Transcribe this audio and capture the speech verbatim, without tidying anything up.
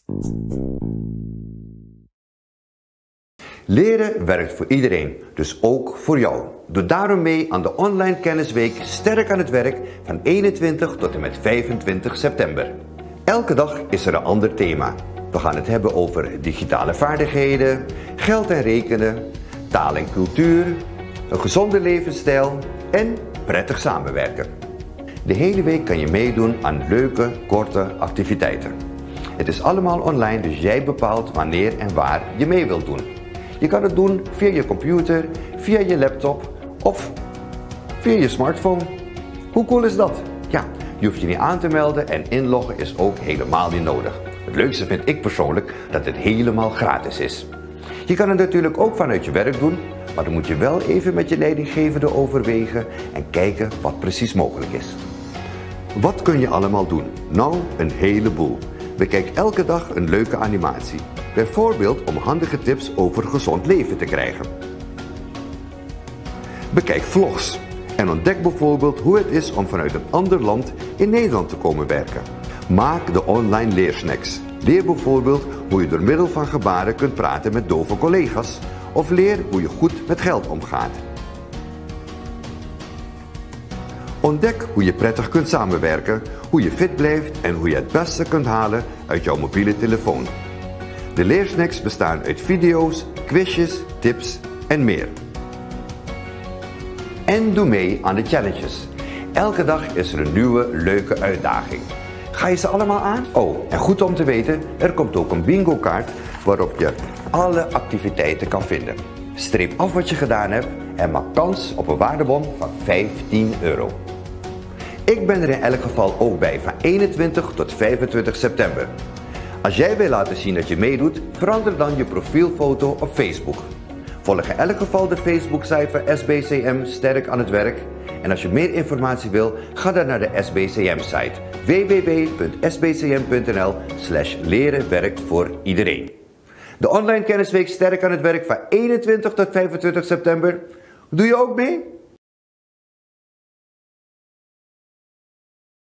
Leren werkt voor iedereen, dus ook voor jou. Doe daarom mee aan de Online Kennisweek Sterk aan het Werk van eenentwintig tot en met vijfentwintig september. Elke dag is er een ander thema. We gaan het hebben over digitale vaardigheden, geld en rekenen, taal en cultuur, een gezonde levensstijl en prettig samenwerken. De hele week kan je meedoen aan leuke, korte activiteiten. Het is allemaal online, dus jij bepaalt wanneer en waar je mee wilt doen. Je kan het doen via je computer, via je laptop of via je smartphone. Hoe cool is dat? Ja, je hoeft je niet aan te melden en inloggen is ook helemaal niet nodig. Het leukste vind ik persoonlijk dat het helemaal gratis is. Je kan het natuurlijk ook vanuit je werk doen, maar dan moet je wel even met je leidinggevende overwegen en kijken wat precies mogelijk is. Wat kun je allemaal doen? Nou, een heleboel. Bekijk elke dag een leuke animatie. Bijvoorbeeld om handige tips over gezond leven te krijgen. Bekijk vlogs en ontdek bijvoorbeeld hoe het is om vanuit een ander land in Nederland te komen werken. Maak de online leersnacks. Leer bijvoorbeeld hoe je door middel van gebaren kunt praten met dove collega's of leer hoe je goed met geld omgaat. Ontdek hoe je prettig kunt samenwerken, hoe je fit blijft en hoe je het beste kunt halen uit jouw mobiele telefoon. De leersnacks bestaan uit video's, quizjes, tips en meer. En doe mee aan de challenges. Elke dag is er een nieuwe, leuke uitdaging. Ga je ze allemaal aan? Oh, en goed om te weten, er komt ook een bingo kaart waarop je alle activiteiten kan vinden. Streep af wat je gedaan hebt en maak kans op een waardebon van vijftien euro. Ik ben er in elk geval ook bij van eenentwintig tot vijfentwintig september. Als jij wil laten zien dat je meedoet, verander dan je profielfoto op Facebook. Volg in elk geval de Facebook-site van S B C M Sterk aan het Werk. En als je meer informatie wil, ga dan naar de S B C M-site w w w punt s b c m punt n l slash leren werkt voor iedereen. De Online Kennisweek Sterk aan het Werk van eenentwintig tot vijfentwintig september. Doe je ook mee?